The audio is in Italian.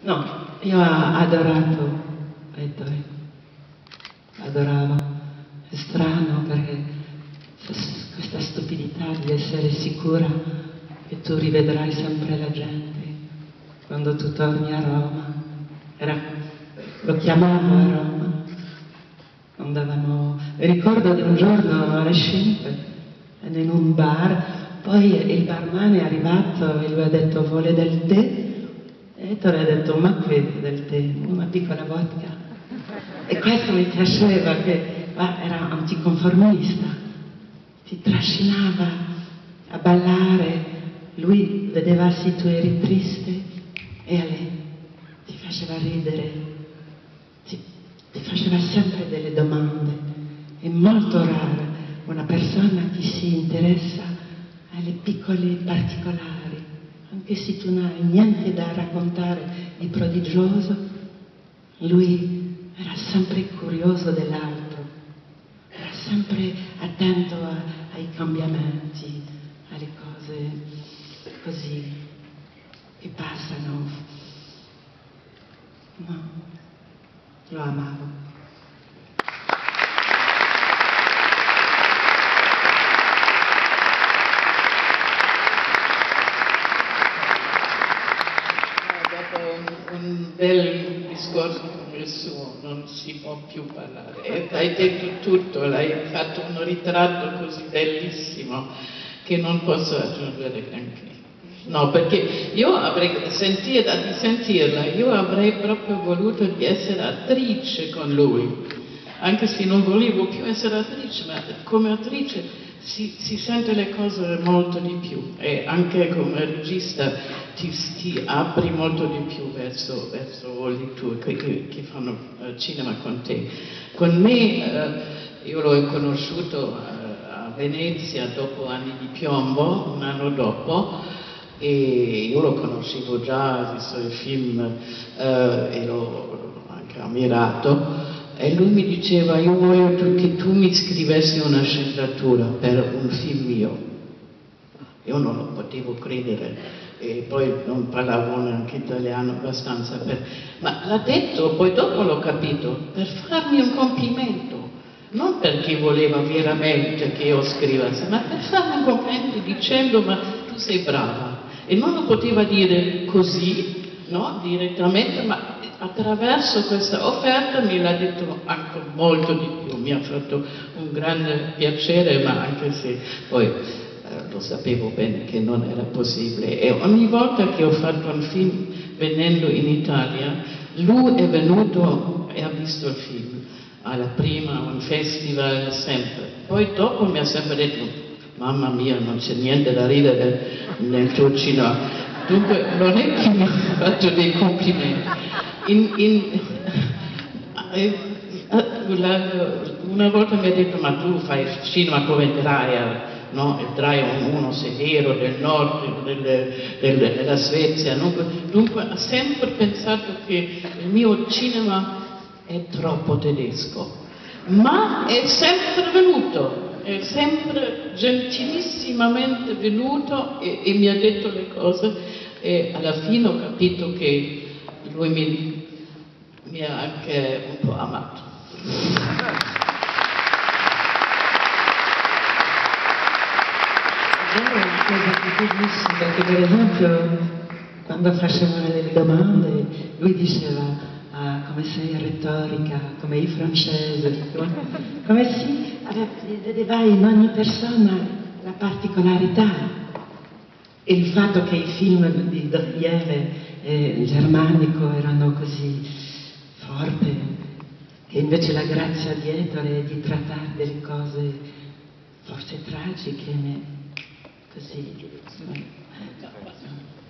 No, io ho adorato Ettore, adoravo. È strano perché questa stupidità di essere sicura che tu rivedrai sempre la gente quando tu torni a Roma. Lo chiamavo a Roma, andavamo, ricordo di un giorno alle 5 in un bar, poi il barman è arrivato e lui ha detto vuole del tè? E Ettore ha detto ma che del tè? Una piccola vodka. E questo mi piaceva, che era anticonformista, ti trascinava a ballare, lui vedeva se tu eri triste e a lei ti faceva ridere, ti faceva sempre delle domande. È molto rara una persona che si interessa alle piccole particolari, anche se tu non hai niente da raccontare di prodigioso, lui era sempre curioso dell'altro, era sempre attento ai cambiamenti, alle cose così che passano. No, lo amavo. Un bel discorso come il suo, non si può più parlare. E hai detto tutto, l'hai fatto un ritratto così bellissimo che non posso aggiungere granché. No, perché io avrei, di sentirla, io avrei proprio voluto di essere attrice con lui, anche se non volevo più essere attrice, ma come attrice si sente le cose molto di più e anche come regista ti apri molto di più verso gli tuoi che fanno cinema con te. Con me, io l'ho conosciuto a Venezia dopo Anni di piombo, un anno dopo, e io lo conoscevo già, ho visto il film e l'ho anche ammirato. E lui mi diceva, io voglio che tu mi scrivessi una sceneggiatura per un film mio. Io non lo potevo credere e poi non parlavo neanche italiano abbastanza. Ma l'ha detto, poi dopo l'ho capito, per farmi un complimento. Non perché voleva veramente che io scrivessi, ma per farmi un complimento dicendo, ma tu sei brava. E non lo poteva dire così, no, direttamente, ma attraverso questa offerta me l'ha detto anche molto di più, mi ha fatto un grande piacere, ma anche se poi lo sapevo bene che non era possibile. E ogni volta che ho fatto un film venendo in Italia, lui è venuto e ha visto il film, alla prima, un festival, sempre. Poi dopo mi ha sempre detto, mamma mia, non c'è niente da ridere nel tuo cinema. Dunque non è che mi ha fatto dei complimenti. Una volta mi ha detto, ma tu fai cinema come Dreyer, no? E Dreyer è uno severo del nord, della Svezia. Dunque ha sempre pensato che il mio cinema è troppo tedesco. Ma è sempre venuto, è sempre gentilissimamente venuto e mi ha detto le cose e alla fine ho capito che lui mi ha anche un po' amato. È una cosa che tu dici, perché per esempio quando facevano delle domande lui diceva come sei retorica, come i francesi, come si vedeva in ogni persona la particolarità. E il fatto che i film di Doriere e Germanico erano così forti, che invece la grazia di Ettore è di trattare delle cose forse tragiche, così.